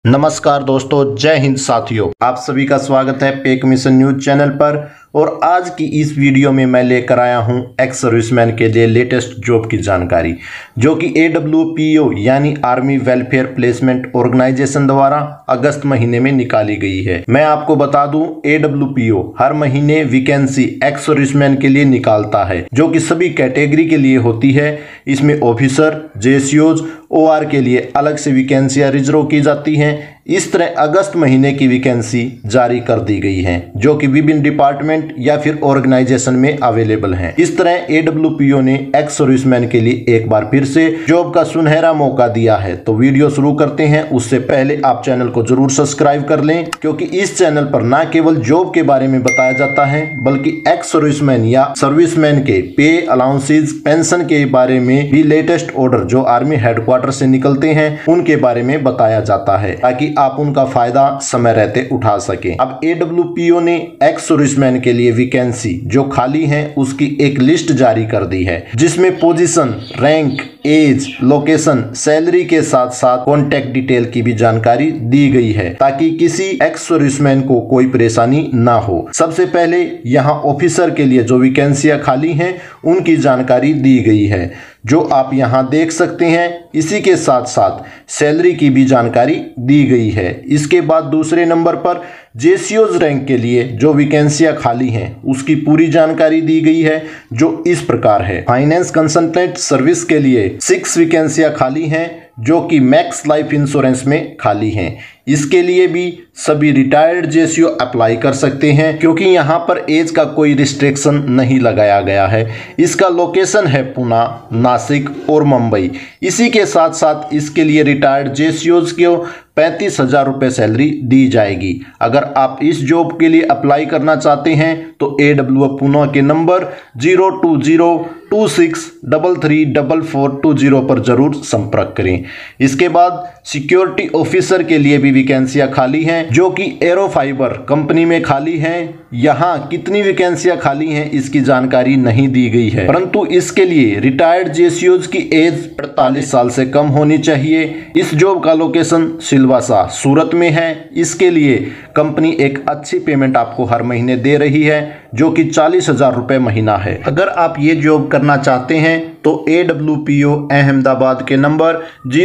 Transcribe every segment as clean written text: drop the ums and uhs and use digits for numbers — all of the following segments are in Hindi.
नमस्कार दोस्तों, जय हिंद साथियों। आप सभी का स्वागत है पेक मिशन न्यूज चैनल पर। और आज की इस वीडियो में मैं लेकर आया हूं एक्स सर्विसमैन के लिए लेटेस्ट जॉब की जानकारी, जो कि AWPO यानी आर्मी वेलफेयर प्लेसमेंट ऑर्गेनाइजेशन द्वारा अगस्त महीने में निकाली गई है। मैं आपको बता दूं, AWPO हर महीने वैकेंसी एक्स सर्विसमैन के लिए निकालता है, जो कि सभी कैटेगरी के लिए होती है। इसमें ऑफिसर, JCOs, OR के लिए अलग से वैकेंसियां रिजर्व की जाती हैं। इस तरह अगस्त महीने की वैकेंसी जारी कर दी गई है, जो कि विभिन्न डिपार्टमेंट या फिर ऑर्गेनाइजेशन में अवेलेबल हैं। इस तरह AWPO ने एक्स सर्विसमैन के लिए एक बार फिर से जॉब का सुनहरा मौका दिया है। तो वीडियो शुरू करते हैं। उससे पहले आप चैनल को जरूर सब्सक्राइब कर लें, क्योंकि इस चैनल पर न केवल जॉब के बारे में बताया जाता है, बल्कि एक्स सर्विसमैन या सर्विसमैन के पे, अलाउंसेज, पेंशन के बारे में भी लेटेस्ट ऑर्डर जो आर्मी हेडक्वार्टर से निकलते हैं उनके बारे में बताया जाता है, ताकि आप उनका फायदा समय रहते उठा सकें। अब AWPO ने एक्स सर्विसमैन के लिए वैकेंसी जो खाली है उसकी एक लिस्ट जारी कर दी है, जिसमें position, rank, age, location, salary के साथ साथ कॉन्टैक्ट डिटेल की भी जानकारी दी गई है, ताकि किसी एक्स सर्विसमैन को कोई परेशानी ना हो। सबसे पहले यहाँ ऑफिसर के लिए जो वैकेंसियां खाली हैं उनकी जानकारी दी गई है, जो आप यहाँ देख सकते हैं। इसी के साथ साथ सैलरी की भी जानकारी दी गई है। इसके बाद दूसरे नंबर पर JCOs रैंक के लिए जो वैकेंसियां खाली हैं उसकी पूरी जानकारी दी गई है, जो इस प्रकार है। फाइनेंस कंसल्टेंट सर्विस के लिए 6 वैकेंसियां खाली हैं, जो कि मैक्स लाइफ इंश्योरेंस में खाली हैं। इसके लिए भी सभी रिटायर्ड JCO अप्लाई कर सकते हैं, क्योंकि यहाँ पर एज का कोई रिस्ट्रिक्शन नहीं लगाया गया है। इसका लोकेशन है पुणे, नासिक और मुंबई। इसी के साथ साथ इसके लिए रिटायर्ड JCOs को 35,000 रुपये सैलरी दी जाएगी। अगर आप इस जॉब के लिए अप्लाई करना चाहते हैं तो AWPO के नंबर 02026334420 पर जरूर संपर्क करें। इसके बाद सिक्योरिटी ऑफिसर के लिए भी वैकेंसियां खाली हैं, जो कि एरोफाइबर कंपनी में खाली हैं। यहाँ कितनी वैकेंसियां खाली हैं इसकी जानकारी नहीं दी गई है, परंतु इसके लिए रिटायर्ड JCOs की एज 48 साल से कम होनी चाहिए। इस जॉब का लोकेशन सिलवासा, सूरत में है। इसके लिए कंपनी एक अच्छी पेमेंट आपको हर महीने दे रही है, जो कि 40,000 रुपये महीना है। अगर आप ये जॉब करना चाहते हैं तो AWPO अहमदाबाद के नंबर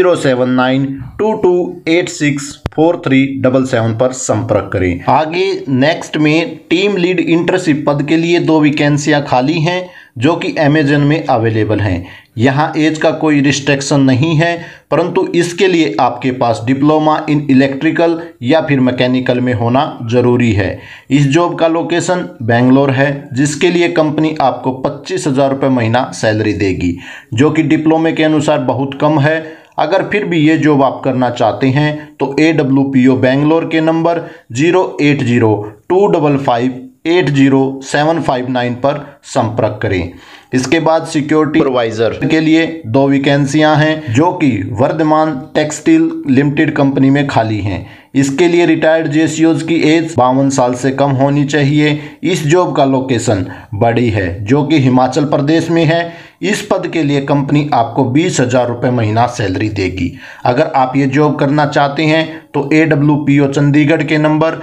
07922864377 पर संपर्क करें। आगे नेक्स्ट में टीम लीड इंटर्नशिप पद के लिए 2 वैकेंसियां खाली हैं, जो कि अमेजन में अवेलेबल हैं। यहाँ एज का कोई रिस्ट्रिक्शन नहीं है, परंतु इसके लिए आपके पास डिप्लोमा इन इलेक्ट्रिकल या फिर मैकेनिकल में होना जरूरी है। इस जॉब का लोकेशन बेंगलोर है, जिसके लिए कंपनी आपको 25,000 रुपये महीना सैलरी देगी, जो कि डिप्लोमे के अनुसार बहुत कम है। अगर फिर भी ये जॉब आप करना चाहते हैं तो AWPO बेंगलोर के नंबर 08025580759 पर संपर्क करें। इसके बाद सिक्योरिटी सुपरवाइजर के लिए 2 वैकेंसियां हैं, जो कि वर्धमान टेक्सटाइल लिमिटेड कंपनी में खाली हैं। इसके लिए रिटायर्ड JCOs की एज 52 साल से कम होनी चाहिए। इस जॉब का लोकेशन बड़ी है, जो कि हिमाचल प्रदेश में है। इस पद के लिए कंपनी आपको 20,000 रुपये महीना सैलरी देगी। अगर आप ये जॉब करना चाहते हैं तो AWPO चंडीगढ़ के नंबर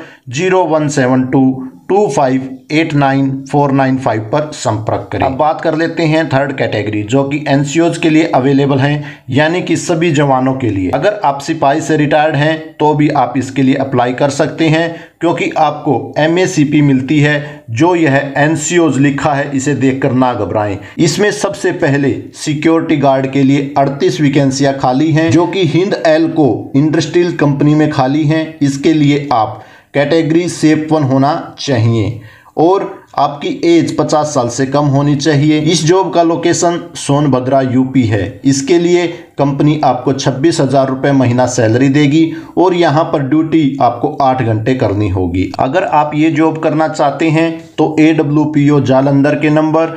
0172258945 पर संपर्क करें। अब बात कर लेते हैं थर्ड कैटेगरी, जो कि NCOs के लिए अवेलेबल हैं, यानी कि सभी जवानों के लिए। अगर आप सिपाही से रिटायर्ड हैं तो भी आप इसके लिए अप्लाई कर सकते हैं, क्योंकि आपको MACP मिलती है। जो यह NCOs लिखा है इसे देखकर ना घबराएं। इसमें सबसे पहले सिक्योरिटी गार्ड के लिए 38 वैकेंसियां खाली हैं, जो कि हिंद एल्को इंडस्ट्रियल कंपनी में खाली हैं। इसके लिए आप कैटेगरी शेप 1 होना चाहिए और आपकी एज 50 साल से कम होनी चाहिए। इस जॉब का लोकेशन सोनभद्रा UP है। इसके लिए कंपनी आपको 26,000 रुपये महीना सैलरी देगी और यहाँ पर ड्यूटी आपको 8 घंटे करनी होगी। अगर आप ये जॉब करना चाहते हैं तो AWPO जालंधर के नंबर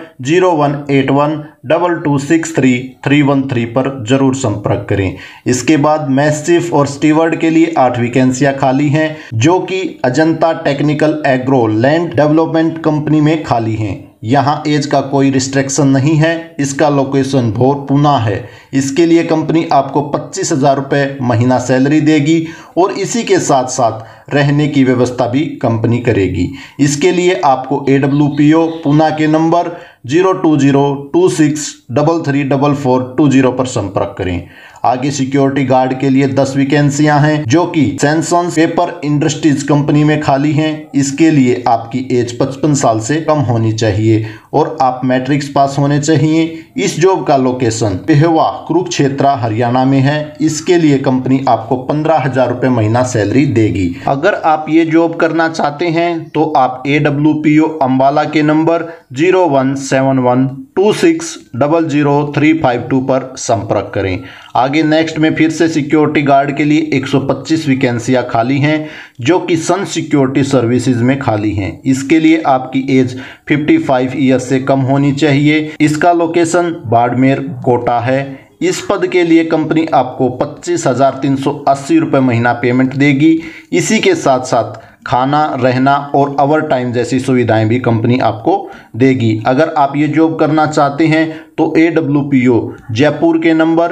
0181226313 पर जरूर संपर्क करें। इसके बाद मैस्टिफ और स्टीवर्ड के लिए 8 वैकेंसियां खाली हैं, जो कि Ajanta technical agro land development company में खाली हैं। यहाँ एज का कोई रिस्ट्रिक्शन नहीं है। इसका लोकेशन भोर पुणे है। इसके लिए कंपनी आपको 25,000 रुपये महीना सैलरी देगी और इसी के साथ साथ रहने की व्यवस्था भी कंपनी करेगी। इसके लिए आपको AWPO पुणे के नंबर 02026334420 पर संपर्क करें। आगे सिक्योरिटी गार्ड के लिए 10 वैकेंसियां हैं जो कि सेंसन्स पेपर इंडस्ट्रीज कंपनी में खाली हैं। इसके लिए आपकी एज 55 साल से कम होनी चाहिए और आप मैट्रिक्स पास होने चाहिए। इस जॉब का लोकेशन पेहवा कुरुक्षेत्र हरियाणा में है। इसके लिए कंपनी आपको 15,000 रुपये महीना सैलरी देगी। अगर आप ये जॉब करना चाहते हैं तो आप AWPO अंबाला के नंबर 017126000352 पर संपर्क करें। आगे नेक्स्ट में फिर से सिक्योरिटी गार्ड के लिए 125 वैकेंसियां खाली हैं जो कि सन सिक्योरिटी सर्विसेज में खाली हैं। इसके लिए आपकी एज 55 ईयर से कम होनी चाहिए। इसका लोकेशन बाड़मेर कोटा है। इस पद के लिए कंपनी आपको 25,380 रुपये महीना पेमेंट देगी। इसी के साथ साथ खाना, रहना और ओवर टाइम जैसी सुविधाएं भी कंपनी आपको देगी। अगर आप ये जॉब करना चाहते हैं तो AWPO जयपुर के नंबर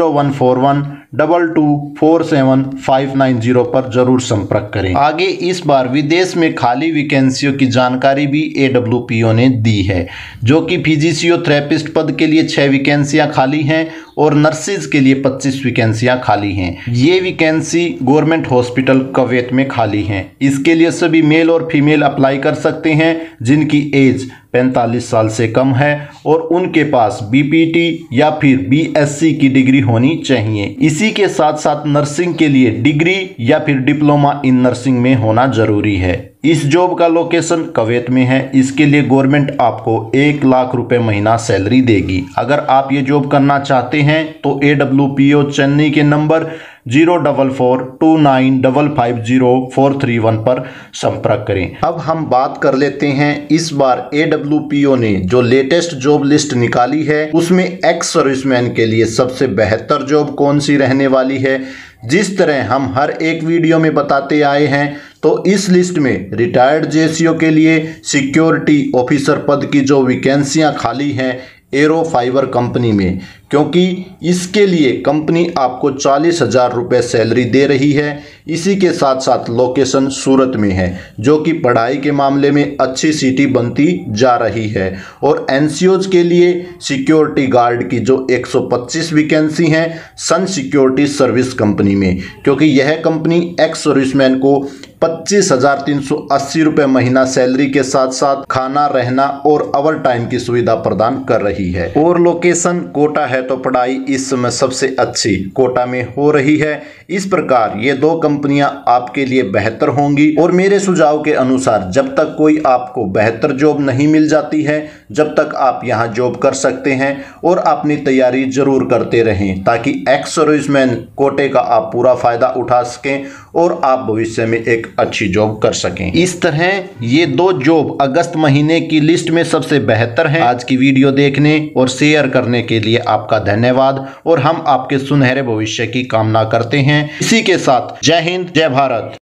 014122475590 पर जरूर संपर्क करें। आगे इस बार विदेश में खाली वैकेंसियों की जानकारी भी AWPO ने दी है जो कि फिजियोथेरेपिस्ट पद के लिए 6 वैकेंसियां खाली हैं और नर्सिस के लिए 25 वैकेंसियां खाली हैं। ये वैकेंसी गवर्नमेंट हॉस्पिटल कुवैत में खाली हैं। इसके लिए सभी मेल और फीमेल अप्लाई कर सकते हैं जिनकी एज 45 साल से कम है और उनके पास BPT या फिर BSc की डिग्री होनी चाहिए। इसी के साथ साथ नर्सिंग के लिए डिग्री या फिर डिप्लोमा इन नर्सिंग में होना जरूरी है। इस जॉब का लोकेशन कुवैत में है। इसके लिए गवर्नमेंट आपको 1 लाख रुपए महीना सैलरी देगी। अगर आप ये जॉब करना चाहते हैं तो AWPO चेन्नई के नंबर 04429550431 पर संपर्क करें। अब हम बात कर लेते हैं इस बार AWPO ने जो लेटेस्ट जॉब लिस्ट निकाली है उसमें एक्स सर्विसमैन के लिए सबसे बेहतर जॉब कौन सी रहने वाली है। जिस तरह हम हर एक वीडियो में बताते आए हैं तो इस लिस्ट में रिटायर्ड JCO के लिए सिक्योरिटी ऑफिसर पद की जो वैकेंसियां खाली हैं एरो फाइबर कंपनी में, क्योंकि इसके लिए कंपनी आपको 40,000 रुपये सैलरी दे रही है। इसी के साथ साथ लोकेशन सूरत में है जो कि पढ़ाई के मामले में अच्छी सिटी बनती जा रही है। और NCOs के लिए सिक्योरिटी गार्ड की जो 125 वैकेंसी हैं सन सिक्योरिटी सर्विस कंपनी में, क्योंकि यह कंपनी एक्स सर्विसमैन को 25,380 रुपये महीना सैलरी के साथ साथ खाना, रहना और ओवर टाइम की सुविधा प्रदान कर रही है। और लोकेशन कोटा है तो पढ़ाई इस समय सबसे अच्छी कोटा में हो रही है। इस प्रकार ये 2 कंपनियां आपके लिए बेहतर होंगी। और मेरे सुझाव के अनुसार जब तक कोई आपको बेहतर जॉब नहीं मिल जाती है जब तक आप यहां जॉब कर सकते हैं और अपनी तैयारी जरूर करते रहें ताकि एक्स सर्विसमैन कोटे का आप पूरा फायदा उठा सकें और आप भविष्य में एक अच्छी जॉब कर सकें। इस तरह ये 2 जॉब अगस्त महीने की लिस्ट में सबसे बेहतर हैं। आज की वीडियो देखने और शेयर करने के लिए आपका धन्यवाद और हम आपके सुनहरे भविष्य की कामना करते हैं। इसी के साथ जय हिंद, जय भारत।